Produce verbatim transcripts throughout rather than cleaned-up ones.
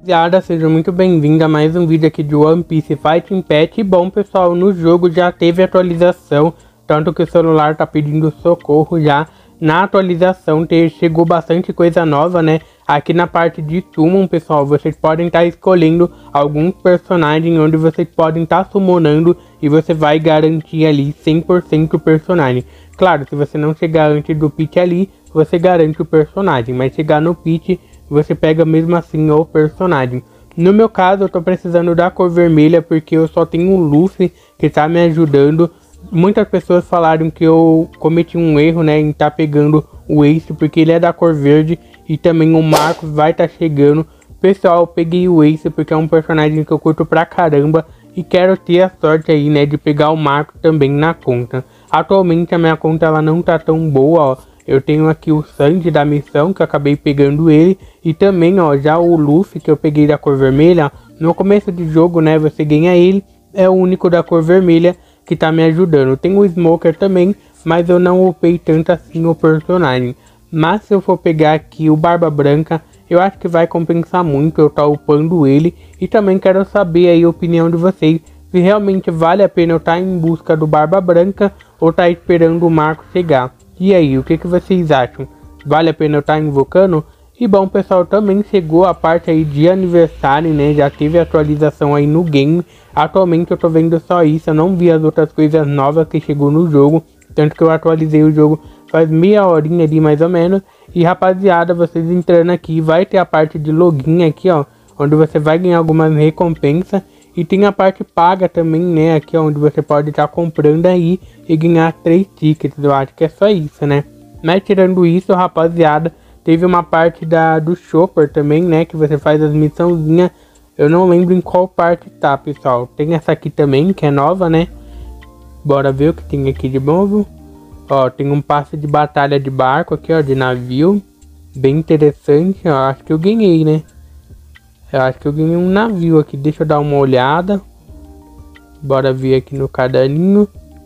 Rapaziada, seja muito bem-vindo a mais um vídeo aqui de One Piece Fighting Pet. E bom, pessoal, no jogo já teve atualização, tanto que o celular tá pedindo socorro já. Na atualização te, chegou bastante coisa nova, né? Aqui na parte de summon, pessoal, vocês podem estar tá escolhendo alguns personagens onde vocês podem estar tá summonando e você vai garantir ali cem por cento o personagem. Claro, se você não chegar antes do pitch ali, você garante o personagem, mas chegar no pitch, você pega mesmo assim o personagem. No meu caso, eu tô precisando da cor vermelha porque eu só tenho um Luffy que tá me ajudando. Muitas pessoas falaram que eu cometi um erro, né, em tá pegando o Ace porque ele é da cor verde e também o Marcos vai estar tá chegando. Pessoal, eu peguei o Ace porque é um personagem que eu curto pra caramba e quero ter a sorte aí, né, de pegar o Marcos também na conta. Atualmente a minha conta ela não tá tão boa, ó. Eu tenho aqui o Sanji da missão, que eu acabei pegando ele. E também, ó, já o Luffy, que eu peguei da cor vermelha. No começo do jogo, né, você ganha ele. É o único da cor vermelha que tá me ajudando. Tem o Smoker também, mas eu não upei tanto assim o personagem. Mas se eu for pegar aqui o Barba Branca, eu acho que vai compensar muito eu tá upando ele. E também quero saber aí a opinião de vocês. Se realmente vale a pena eu estar em busca do Barba Branca ou tá esperando o Marco chegar. E aí, o que, que vocês acham? Vale a pena eu estar invocando? E bom, pessoal, também chegou a parte aí de aniversário, né? Já teve atualização aí no game. Atualmente eu tô vendo só isso, eu não vi as outras coisas novas que chegou no jogo. Tanto que eu atualizei o jogo faz meia horinha ali mais ou menos. E rapaziada, vocês entrando aqui, vai ter a parte de login aqui, ó. Onde você vai ganhar algumas recompensas. E tem a parte paga também, né, aqui onde você pode estar tá comprando aí e ganhar três tickets, eu acho que é só isso, né. Mas tirando isso, rapaziada, teve uma parte da, do Chopper também, né, que você faz as missãozinhas, eu não lembro em qual parte tá, pessoal. Tem essa aqui também, que é nova, né, bora ver o que tem aqui de novo. Ó, tem um passe de batalha de barco aqui, ó, de navio, bem interessante, ó, acho que eu ganhei, né. Eu acho que eu ganhei um navio aqui, deixa eu dar uma olhada. Bora ver aqui no caderninho.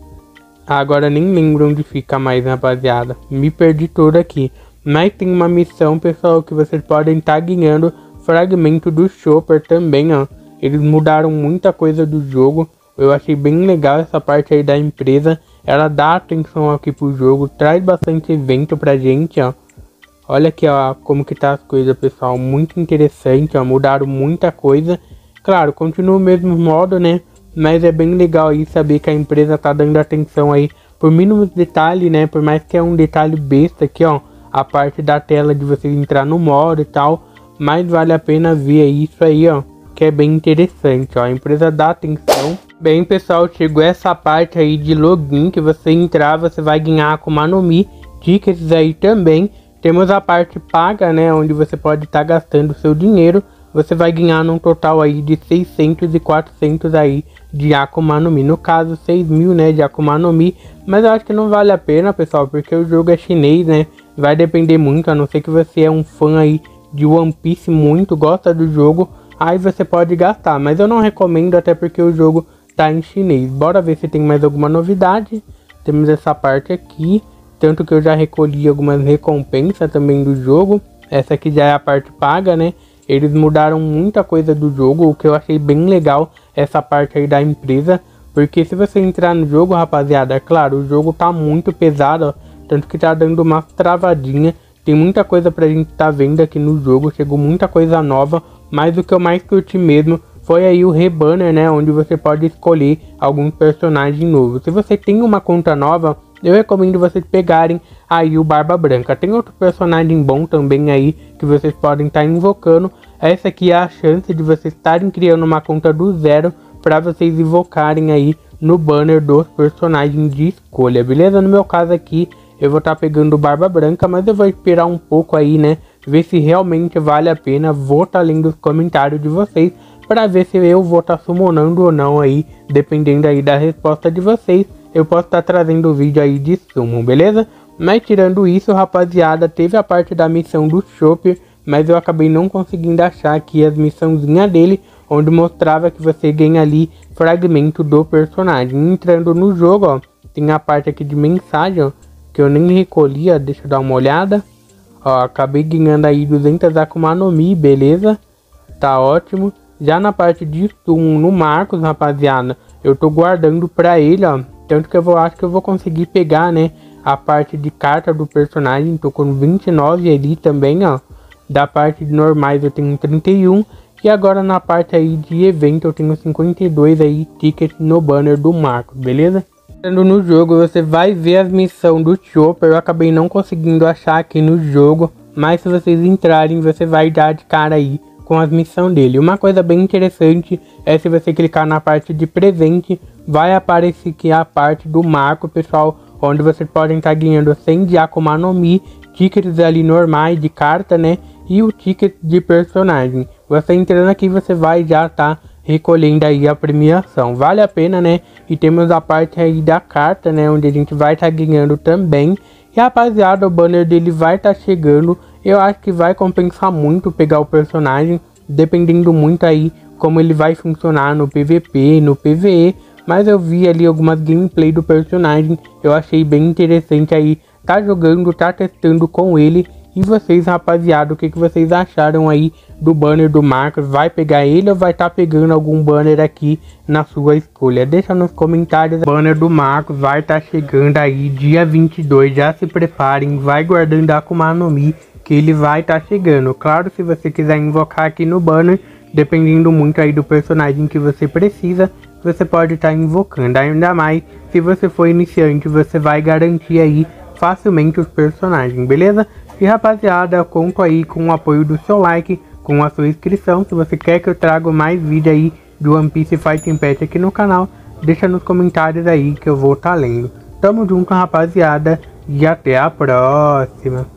Ah, agora nem lembro onde fica mais, rapaziada. Me perdi todo aqui. Mas tem uma missão, pessoal, que vocês podem estar tá ganhando fragmento do Chopper também, ó. Eles mudaram muita coisa do jogo. Eu achei bem legal essa parte aí da empresa. Ela dá atenção aqui pro jogo, traz bastante evento pra gente, ó. Olha aqui, ó, como que tá as coisas, pessoal, muito interessante, ó, mudaram muita coisa. Claro, continua o mesmo modo, né, mas é bem legal aí saber que a empresa tá dando atenção aí por mínimos detalhes, né, por mais que é um detalhe besta aqui, ó, a parte da tela de você entrar no modo e tal, mas vale a pena ver isso aí, ó, que é bem interessante, ó, a empresa dá atenção. Bem, pessoal, chegou essa parte aí de login, que você entrar, você vai ganhar Akuma no Mi, tickets aí também. Temos a parte paga, né, onde você pode estar tá gastando seu dinheiro. Você vai ganhar num total aí de seiscentos e quatrocentos aí de Akuma no Mi. No caso, seis mil, né, de Akuma no Mi. Mas eu acho que não vale a pena, pessoal, porque o jogo é chinês, né. Vai depender muito, a não ser que você é um fã aí de One Piece muito, gosta do jogo. Aí você pode gastar, mas eu não recomendo, até porque o jogo tá em chinês. Bora ver se tem mais alguma novidade. Temos essa parte aqui. Tanto que eu já recolhi algumas recompensas também do jogo. Essa aqui já é a parte paga, né? Eles mudaram muita coisa do jogo, o que eu achei bem legal, essa parte aí da empresa. Porque se você entrar no jogo, rapaziada, é claro, o jogo tá muito pesado, ó, tanto que tá dando uma travadinha. Tem muita coisa pra gente tá vendo aqui no jogo, chegou muita coisa nova. Mas o que eu mais curti mesmo foi aí o Rebanner, né? Onde você pode escolher algum personagem novo. Se você tem uma conta nova, eu recomendo vocês pegarem aí o Barba Branca. Tem outro personagem bom também aí que vocês podem estar tá invocando. Essa aqui é a chance de vocês estarem criando uma conta do zero para vocês invocarem aí no banner dos personagens de escolha, beleza? No meu caso aqui, eu vou estar tá pegando o Barba Branca, mas eu vou esperar um pouco aí, né? Ver se realmente vale a pena. Vou estar tá lendo os comentários de vocês para ver se eu vou estar tá summonando ou não aí, dependendo aí da resposta de vocês. Eu posso estar tá trazendo o vídeo aí de summon, beleza? Mas tirando isso, rapaziada, teve a parte da missão do Chopper, mas eu acabei não conseguindo achar aqui as missãozinhas dele, onde mostrava que você ganha ali fragmento do personagem. Entrando no jogo, ó, tem a parte aqui de mensagem, ó, que eu nem recolhi, ó, deixa eu dar uma olhada. Ó, acabei ganhando aí duzentas Akuma no Mi, beleza? tá ótimo. Já na parte de sumo no Marcos, rapaziada, eu tô guardando pra ele, ó. Tanto que eu vou, acho que eu vou conseguir pegar, né, a parte de carta do personagem. Tô com vinte e nove ali também, ó. Da parte de normais eu tenho trinta e um. E agora na parte aí de evento eu tenho cinquenta e dois aí tickets no banner do Marcos, beleza? Entrando no jogo, você vai ver as missões do Chopper. Eu acabei não conseguindo achar aqui no jogo, mas se vocês entrarem, você vai dar de cara aí com as missões dele. Uma coisa bem interessante é se você clicar na parte de presente, vai aparecer aqui a parte do Marco, pessoal, onde vocês podem estar ganhando cem de Akuma no Mi, tickets ali normais de carta, né, e o ticket de personagem. Você entrando aqui, você vai já tá recolhendo aí a premiação. Vale a pena, né? E temos a parte aí da carta, né, onde a gente vai estar tá ganhando também. E rapaziada, o banner dele vai estar tá chegando. Eu acho que vai compensar muito pegar o personagem, dependendo muito aí como ele vai funcionar no P V P, no P V E. Mas eu vi ali algumas gameplay do personagem, eu achei bem interessante aí tá jogando, tá testando com ele. E vocês, rapaziada, o que, que vocês acharam aí do banner do Marcos? Vai pegar ele ou vai estar tá pegando algum banner aqui na sua escolha? Deixa nos comentários. O banner do Marcos vai estar tá chegando aí dia vinte e dois. Já se preparem, vai guardando a Akuma no Mi, que ele vai estar tá chegando. Claro, se você quiser invocar aqui no banner, dependendo muito aí do personagem que você precisa, você pode estar tá invocando. Ainda mais se você for iniciante, você vai garantir aí facilmente os personagens, beleza? E rapaziada, eu conto aí com o apoio do seu like, com a sua inscrição. Se você quer que eu traga mais vídeo aí do One Piece Fighting Pet aqui no canal, deixa nos comentários aí que eu vou estar tá lendo. Tamo junto, rapaziada, e até a próxima.